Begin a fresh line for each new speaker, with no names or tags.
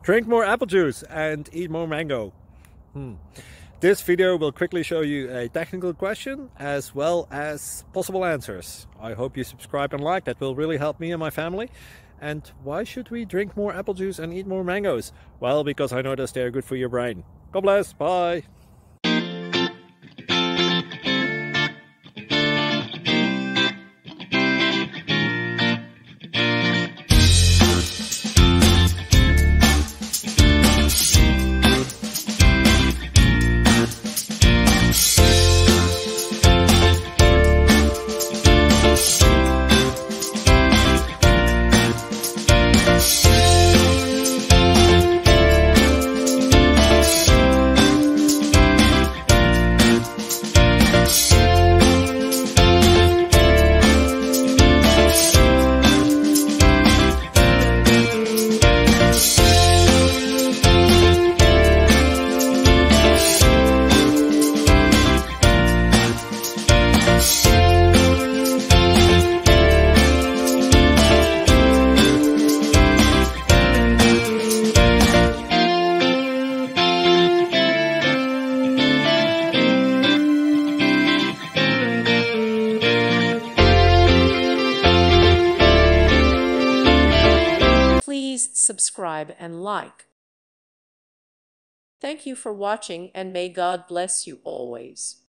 Drink more apple juice and eat more mango. This video will quickly show you a technical question as well as possible answers. I hope you subscribe and like, that will really help me and my family. And why should we drink more apple juice and eat more mangoes? Well, because I noticed they're good for your brain. God bless, bye!
Please subscribe and like. Thank you for watching, and may God bless you always.